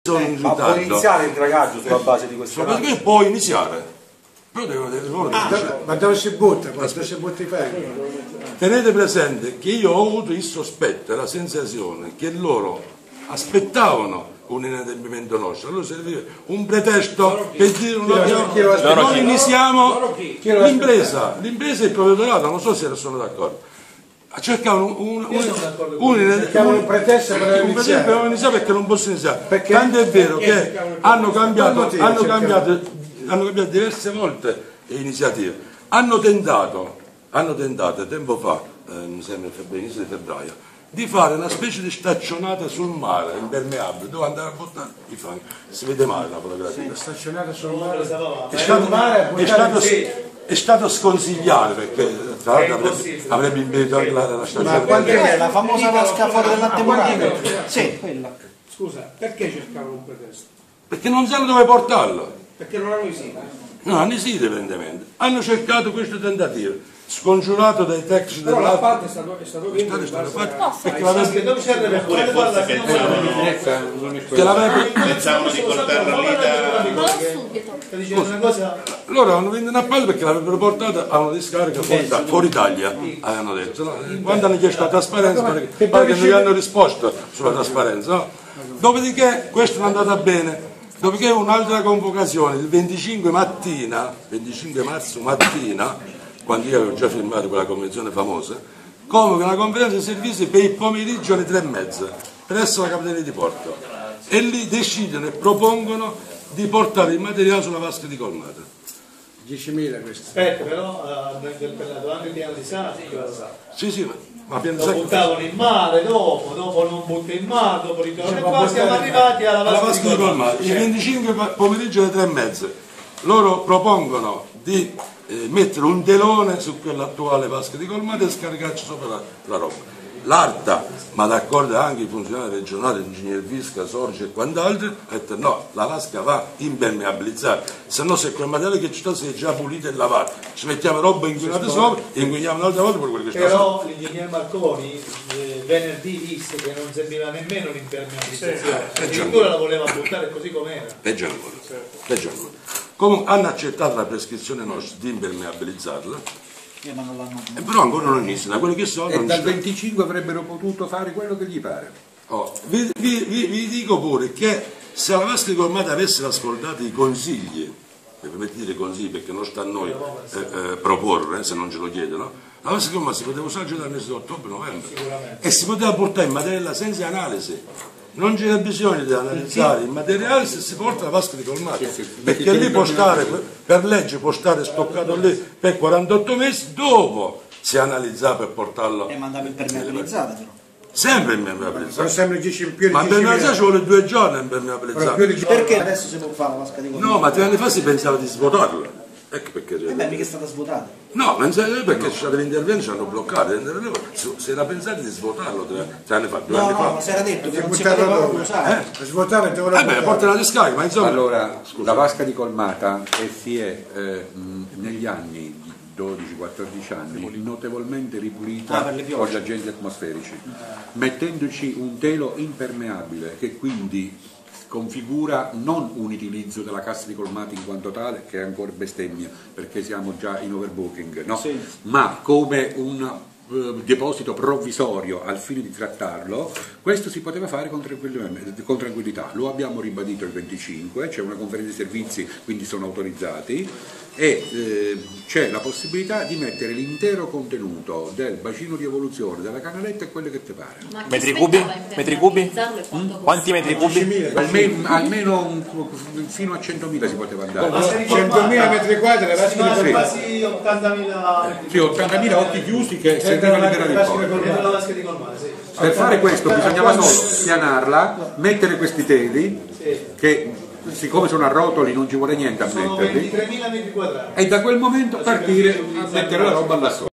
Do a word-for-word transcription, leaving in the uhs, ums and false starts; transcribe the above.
sono in Ma può iniziare il dragaggio sulla base di questo? Perché può iniziare, però devono ah, ma dove si butta? Dove si butta i ferri? Tenete presente che io ho avuto il sospetto e la sensazione che loro aspettavano un inadempimento nostro, allora serviva un pretesto per dire non, abbiamo, non iniziamo l'impresa, l'impresa e il provveditorato, non so se ne sono d'accordo. Cercavano un, un, un, un, un pretesto per un iniziare. per iniziare perché non possono iniziare. Perché? Tanto è vero che hanno cambiato, hanno cambiato, hanno cambiato diverse volte le iniziative. Hanno tentato, hanno tentato tempo fa, eh, mi sembra all'inizio di febbraio, di fare una specie di staccionata sul mare, impermeabile, dove andare a buttare i fanghi. Si vede male la fotografia. Sì, staccionata sul mare. È stato, è stato, è stato sconsigliato perché tra l'altro avrebbe, avrebbe impedito anche la, la staccionata. Ma quante è la famosa vasca fuori del latte morale? Sì, quella. Scusa, perché cercavano un pretesto? Perché non sanno dove portarlo. Perché non hanno i siti? No, hanno i siti evidentemente. Hanno cercato questo tentativo. Scongiurato dai tecnici però della la parte è stato, è stato vinto in base a... perché l'avrebbe non serve pure forse pensavano di portarlo lì da dicendo una cosa. Loro hanno vinto un appalto perché l'avrebbero portata a una discarica fuori, fuori Italia, avevano detto, no? Quando hanno chiesto la trasparenza pare che, pare che non gli hanno risposto sulla trasparenza, no? Dopodiché questo non è andata bene. Dopodiché un'altra convocazione il venticinque mattina, venticinque marzo mattina, quando io avevo già firmato quella convenzione famosa, convoca una conferenza di servizi per il pomeriggio alle tre e mezza presso la Capitaneria di Porto e lì decidono e propongono di portare il materiale sulla vasca di Colmata. diecimila questo. Aspetta, però uh, per la domanda di piano di disastro. Sì, sì, ma, ma piano lo buttavano in mare dopo, dopo non butta in mare, dopo ritorno e qua siamo arrivati alla vasca, alla vasca di Colmata. Il venticinque pomeriggio alle tre e mezza loro propongono di Eh, mettere un telone su quell'attuale vasca di Colmata e scaricarci sopra la, la roba. L'Arta, ma d'accordo anche i funzionari regionali, l'ingegner Visca, Sorge e quant'altro, ha detto no, la vasca va impermeabilizzata, se no se quel materiale che ci sta si è già pulito e lavato, ci mettiamo roba inquinata sopra e inquiniamo un'altra volta per quello che sta però sopra. Però l'ingegner Marconi eh, venerdì disse che non serviva nemmeno l'impermeabilizzazione, sì, addirittura la voleva buttare così com'era. Peggio ancora, peggio ancora. Comunque hanno accettato la prescrizione nostra di impermeabilizzarla, eh, ma non l'hanno... eh, però ancora non inizia, da quello che so. E dal venticinque avrebbero potuto fare quello che gli pare. Oh, vi, vi, vi, vi dico pure che se la vasca di Colmata avesse ascoltato i consigli, mi permettete di dire consigli perché non sta a noi eh, eh, proporre, eh, se non ce lo chiedono, la vasca di Colmata si poteva usare già dal mese di ottobre-novembre e si poteva portare in materiale senza analisi. Non c'era bisogno di analizzare il materiale se si porta la vasca di Colmata, perché lì può stare, per legge può stare stoccato lì per quarantotto mesi, dopo si analizza per portarlo. E mandava impermeabilizzata però. Sempre impermeabilizzato. Ma sempre dieci più di Ma impermeabilizzato ci vuole due giorni impermeabilizzato. Perché adesso si può fare la vasca di Colmata? No, ma tre anni fa si pensava di svuotarla. Ecco perché. E beh, mica è stata svuotata. No, non sai perché c'è stato l'intervento, ci hanno bloccato. Si era pensato di svuotarlo tre, tre anni fa, due no, anni no, fa. ma si era detto che non si poteva più usare. Eh? Svuotare te Eh beh, porta la discarica, ma insomma. Allora, la vasca di Colmata eh, si è eh, mh, negli anni dodici quattordici anni notevolmente ripulita ah, con gli agenti atmosferici, mettendoci un telo impermeabile che quindi configura non un utilizzo della cassa di Colmata in quanto tale, che è ancora bestemmia perché siamo già in overbooking, no? Sì. Ma come un uh, deposito provvisorio al fine di trattarlo. Questo si poteva fare con, con tranquillità, lo abbiamo ribadito il venticinque, c'è una conferenza di servizi, quindi sono autorizzati e eh, c'è la possibilità di mettere l'intero contenuto del bacino di evoluzione della canaletta e quello che ti pare. Metri cubi? Metri cubi? Mm? Quanti metri cubi? Almeno, almeno un, fino a centomila si poteva andare. centomila metri quadri, le vasche di quasi ottantamila. Sì, ottantamila occhi chiusi che servivano liberare il porto. Per fare questo bisognava solo pianarla, mettere questi teli che siccome sono a rotoli non ci vuole niente a metterli, sono ventitremila metri quadrati e da quel momento partire a mettere la roba là sopra.